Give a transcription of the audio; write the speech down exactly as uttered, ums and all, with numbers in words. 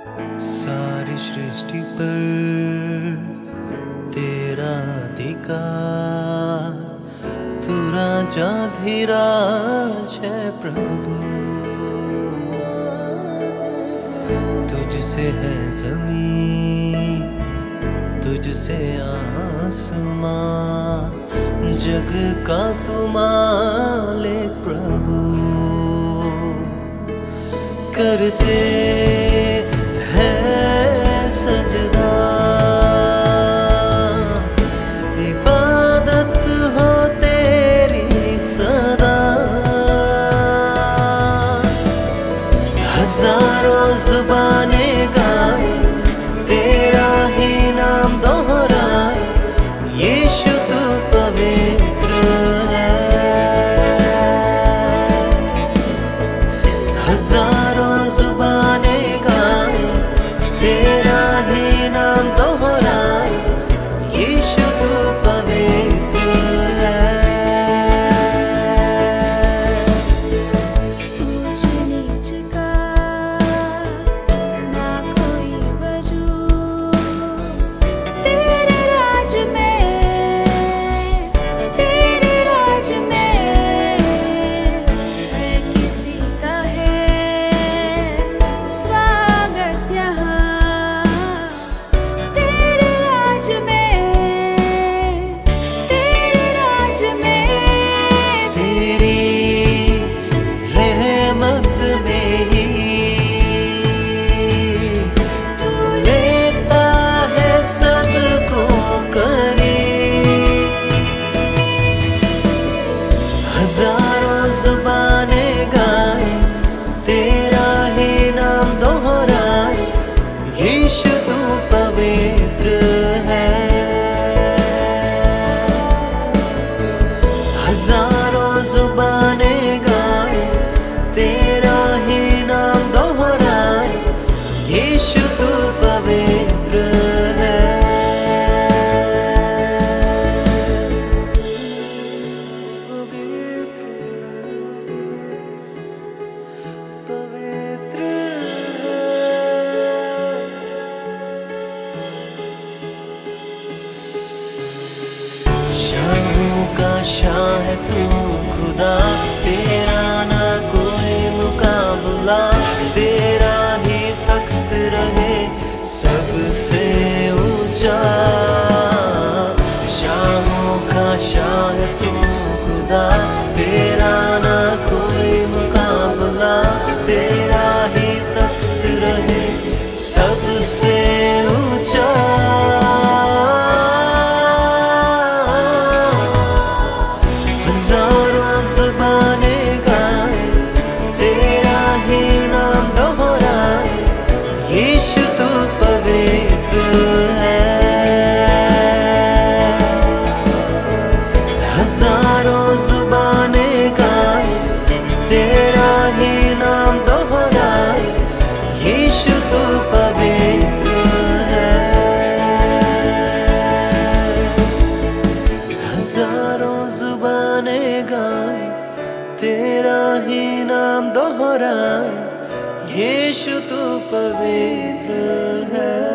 सारी सृष्टि पर तेरा अधिकार, तू राजा धीराज है प्रभु। तुझसे है ज़मीं, तुझसे आसमां, जग का तू मालिक प्रभु। करते हैं सजदा, इबादत हो तेरी सदा। हजारों जुबानें गाए, तेरा ही नाम दोहराए, यीशु तू पवित्र है। हजारों जुबानें गाए, तेरा ही नाम दोहराए, यीशु तू पवित्र है। ऊंच नीच का ना कोई वजूद, तेरे राज में, तेरे राज में है किसी का है स्वागत यहाँ। तेरे राज में, तेरे राज में तेरी रहमत में ही तू लेता है सबको करीब। हजारों जुबानें गाए, तेरा ही नाम दोहराए, यीशु तू पवित्र है। हजारों जुबानें गाए, तेरा ही नाम दोहराए, यीशु तू पवित्र है। पवित्र है। शाहों का शाह है तू खुदा, तेरा ना कोई मुकाबला। तेरा ही तख्त रहे सबसे ऊंचा। शाहों का शाह है तू खुदा, तेरा ना कोई मुकाबला। तेरा ही तख्त रहे सबसे ऊंचा। हजारों जुबानें गाए, तेरा ही नाम दोहराए, यीशु तू पवित्र है। हजारों जुबानें गाए, तेरा ही नाम दोहराए, यीशु तू पवित्र है। हजारों जुबानें गाए, तेरा ही नाम दोहराए, यीशु तू पवित्र है।